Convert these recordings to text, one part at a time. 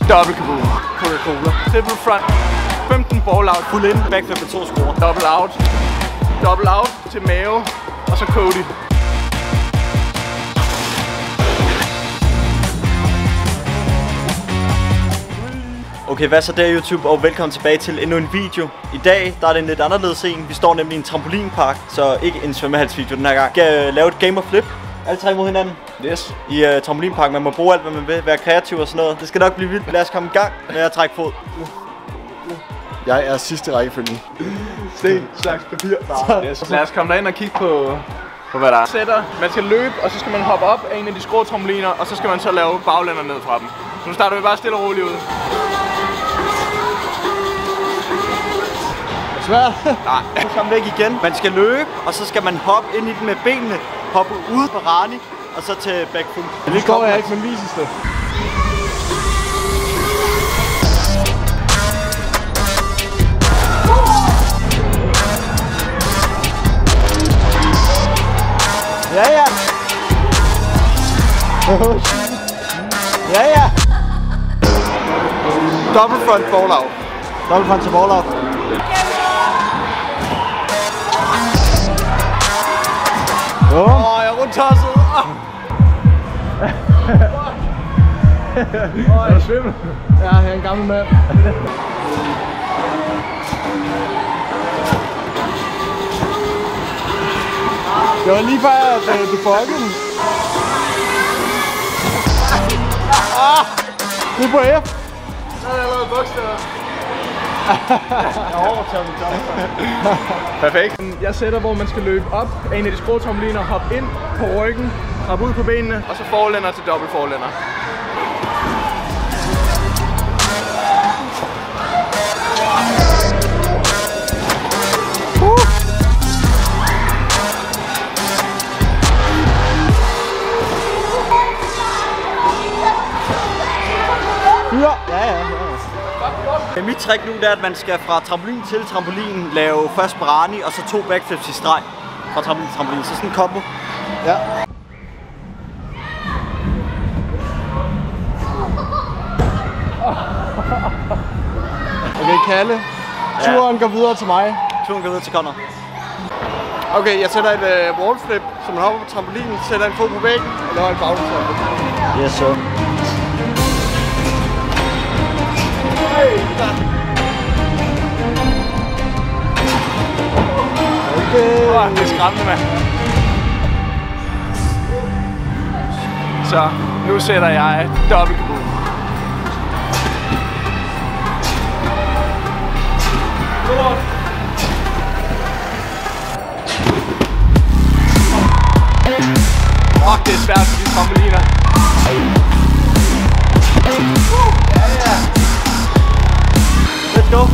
Dobbelt kaboom. Coca-Cola. Triple front. 15 ball out. Full in. Backflip med 2 skruer. Double out. Double out til mave. Og så Cody. Okay, hvad så der YouTube, og velkommen tilbage til endnu en video. I dag der er det en lidt anderledes en. Vi står nemlig i en trampolinpark, så ikke en svømmehalsvideo den her gang. Vi skal lave et game of flip. Alle tre mod hinanden. Yes. I trampolinpark. Man må bruge alt, hvad man vil. Være kreativ og sådan noget. Det skal nok blive vildt. Lad os komme i gang med at trække fod. Jeg er sidste rækkefølge. Sten, slags papir. Yes. Lad os komme derind og kigge på hvad der er. Sætter. Man skal løbe, og så skal man hoppe op af en af de skrå trampoliner, og så skal man så lave baglænder ned fra dem. Så nu starter vi bare stille og roligt ud. Svært. Nej. Kom væk igen. Man skal løbe, og så skal man hoppe ind i den med benene. Hoppe ud på rani, og så til backflip. Det kommer jeg ikke, men vises det. Ja, ja. Ja, ja. Double front ball out. Double front til ball out. Jeg er rundt tosset. Er du svimmel? Ja, jeg er en gammel mand. Det var lige før, at du fuckede den. Du er på F. Så er der allerede bogstaver. Jeg overtager min job. Perfekt. Jeg sætter, hvor man skal løbe op af en af de skrå trampoliner, hoppe ind på ryggen, hoppe ud på benene, og så forlænder til dobbelt forlænder. Mit trick nu er, at man skal fra trampolin til trampolin lave først brani og så 2 backflips i streg fra trampolin til trampolin. Så sådan en combo. Ja. Okay, Kalle. Turen går videre til mig. Turen går videre til Connor. Okay, jeg sætter et wallflip, så man hopper på trampolinen, sætter en fod på væggen og laver en baglæns. Yes, sir. Okay. Det er skræmmende, mand. Så nu sætter jeg dobbelt kaboom. Fuck, det er svært for de trampoliner. Let's go.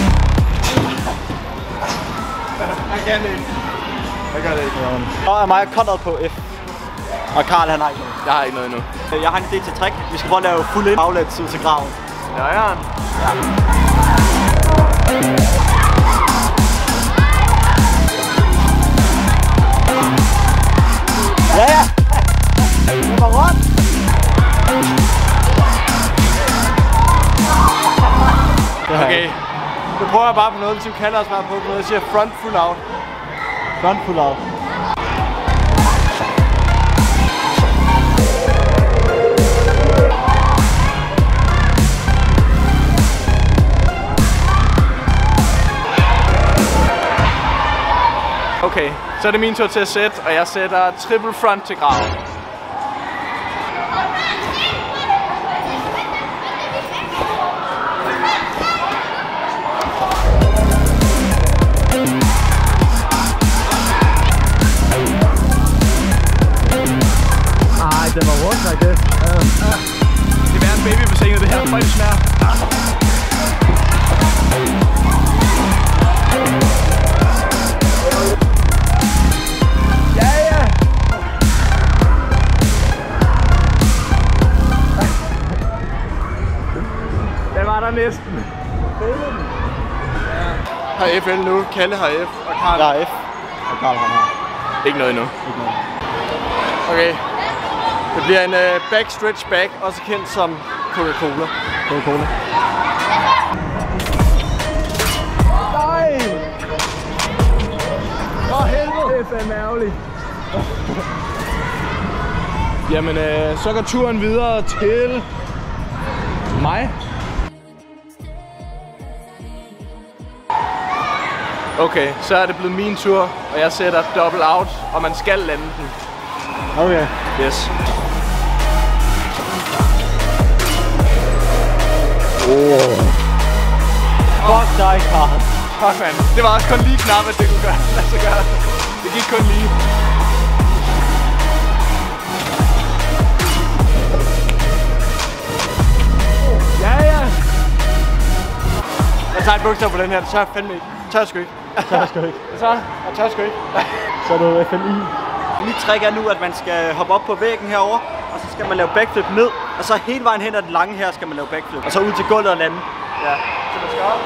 Jeg kan det ikke. Jeg gør det ikke. Så er mig og Connor på F. Og Karl han har ikke noget. Jeg har ikke noget endnu. Jeg har en idé til trick. Vi skal prøve at lave full in baglæns ud til graven. Ja, ja. Ja, ja. Det var rundt. Okay. Nu prøver jeg bare på noget, som Kalle også var på noget. Jeg siger front full out. Front full out. Okay, så er det min tur til at sætte, og jeg sætter triple front til graven. Den var rundt, like det. Det er en babybassinet, det her. Hvor det smager. Ja, ja. Den var der næsten. Har FL nu. Kalle har F, og Karl Jeg har F, og Karl han har. Ikke noget endnu. Ikke noget. Okay. Det bliver en back stretch back, også kendt som Coca-Cola. Coca-Cola. Nej! Åh, helvede! Det er fandme ærgerligt. Jamen, så går turen videre til mig. Okay, så er det blevet min tur, og jeg sætter double out, og man skal lande den. Okay. Yes. Fuck dig, Karl. Fuck, man. Det var også kun lige knap, at det kunne lade sig gøre. Det gik kun lige. Ja. Jeg tager et bogstav på den her, det tør jeg fandme ikke. Tør jeg sgu ikke. Jeg tør sgu ikke. Så er du FNI. Mit trick er nu, at man skal hoppe op på væggen herover, og så skal man lave backflip ned, og så hele vejen hen ad den lange her skal man lave backflip, og så ud til gulvet og lande. Ja, så man skal op.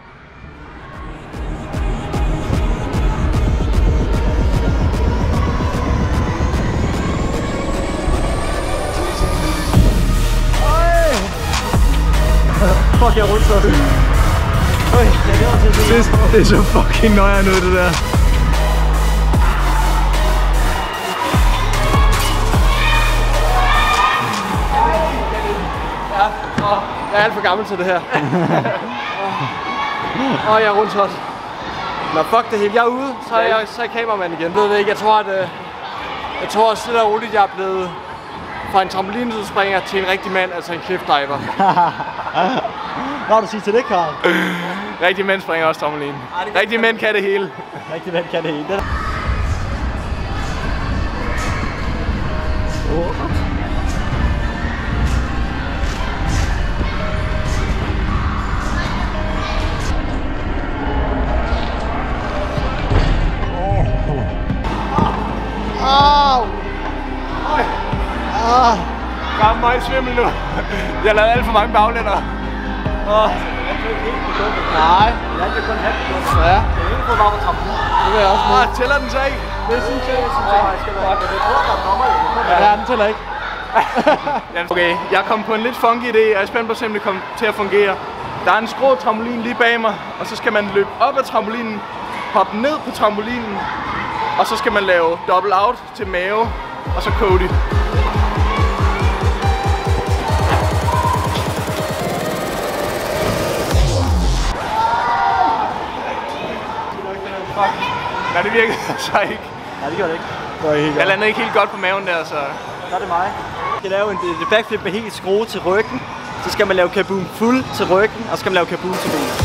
Fuck, jeg er rundt så. Det er så fucking nøjere nu, det der. Jeg er alt for gammel til det her. Og jeg er rundt også. Nå, fuck det hele. Jeg er ude, så er kameramand igen. Jeg ved det ikke. Jeg tror stille og roligt, jeg er blevet fra en trampolinspringer til en rigtig mand, altså en cliff diver. Hvad har du sige til det, Karl? Rigtige mænd springer også trampolin. Rigtige mænd kan det hele. Rigtige mænd kan det hele. Jeg er meget svimmel nu. Jeg har lavet alt for mange baglænder. Nej. Jeg er kun halvt. Ja. Det er ikke på bare på trampolin. Det vil jeg også med. Tæller den så ikke? Det synes jeg skal være. Jeg tror, der er dommer i. Ja, den tæller ikke. Okay, jeg er kommet på en lidt funky idé, og jeg er spændt på at se, om det kommer til at fungere. Der er en skrå trampolin lige bag mig, og så skal man løbe op ad trampolinen, hoppe ned på trampolinen, og så skal man lave double out til mave, og så Cody. Fuck. Nej, det virkede så ikke. Nej, det gør det ikke. Jeg landede ikke helt godt på maven der, så... Så er det mig. Man skal lave en backflip med helt skrue til ryggen. Så skal man lave kaboom fuld til ryggen, og så skal man lave kaboom til benet.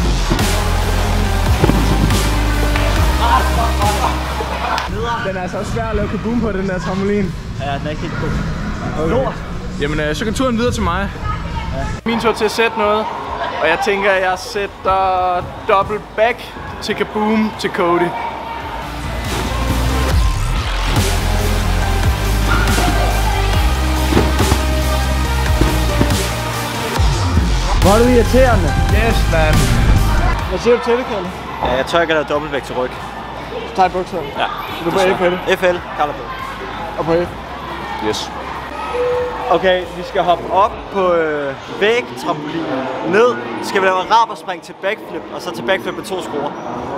Den er altså svær at lave kaboom på, den der trampolin. Ja, den er ikke helt god. Okay. Jamen, så kan turen videre til mig. Ja. Min tur til at sætte noget. Og jeg tænker, at jeg sætter double back til kaboom til Cody. Hvor er du irriterende? Yes, man. Hvad siger du til det, Kalle? Ja, jeg tør ikke at lave dobbeltvægt til ryg. Så tager et bukser. Ja. Du er på F eller? FL, kalder på. Og på F? Yes. Okay, vi skal hoppe op på vægtrampolinen. Ned skal vi lave en raberspring til backflip, og så til backflip med 2 skruer.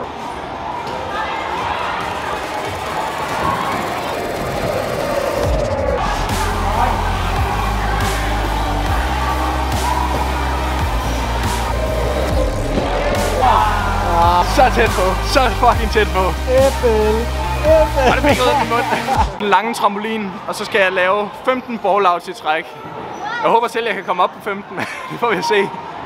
Så tæt på. Så fucking tæt på. FL. Og det fik ud af min mund. Den lange trampolin, og så skal jeg lave 15 ball-outs i træk. Jeg håber selv, jeg kan komme op på 15. Det får vi at se.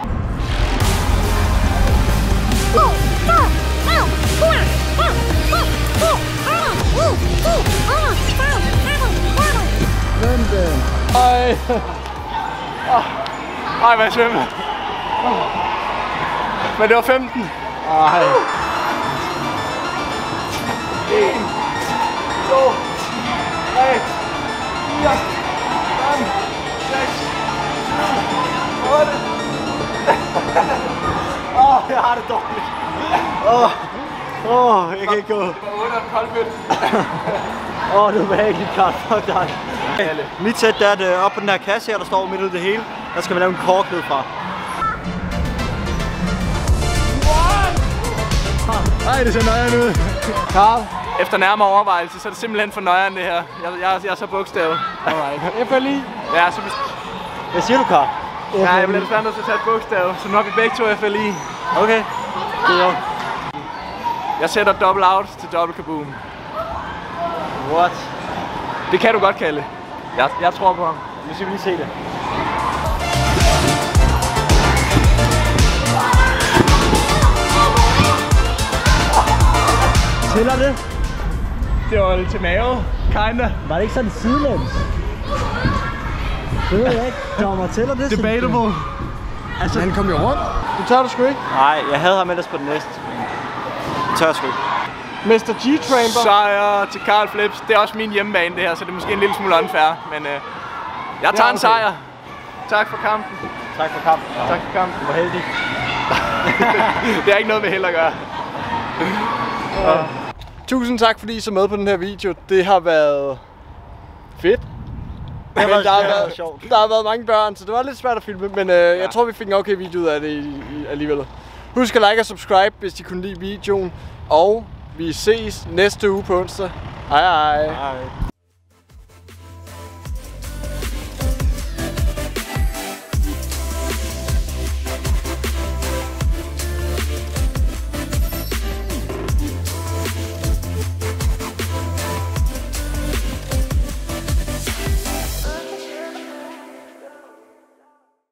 Ej, hvad svømmer. Men det var 15. Ej. 1, 2, 3, 4, 5, 6, 7, 8. Jeg har det dårligt. Jeg kan ikke gå. Det var 8 og koldfødt. Det er ubehageligt, Karl. Fuck dig. Mit sæt er, at op på den her kasse her, der står midt ud det hele, Der skal man lave en korklyd fra. Ej, det ser nøjeren ud. Karl. Efter nærmere overvejelse, så er det simpelthen for nøjeren det her. Jeg er så bogstavet. Alright. FLI. Ja, så Hvad siger du, Karl? ja, jeg bliver desværre nødt til at tage et bogstav, så nu har vi begge to FLI. Okay. Det er Jeg sætter double out til double kaboom. What? Det kan du godt kalde. Jeg tror på ham. Nu skal vi lige se det. Tæller det? Det var lidt til mave, kinda. Var det ikke sådan sidelæns? Det ved jeg ikke. Dommer, tæller det? Debatable. Altså, han kom jo rundt. Du tør det sgu ikke. Nej, jeg havde ham ellers på den næste. Det tør jeg sgu ikke. Mr. G-Tramper. Sejr til Karl Flips. Det er også min hjemmebane det her, så det er måske en lille smule unfair. Men jeg tager en sejr. Tak for kampen. Tak for kampen. Tak for kampen. Du var heldig. Det er ikke noget med held at gøre. Tusind tak, fordi I så med på den her video. Det har været fedt. Det har været sjovt. Der har været mange børn, så det var lidt svært at filme, men jeg tror, vi fik en okay video ud af det alligevel. Husk at like og subscribe, hvis I kunne lide videoen, og vi ses næste uge på onsdag. Hej hej. Hej.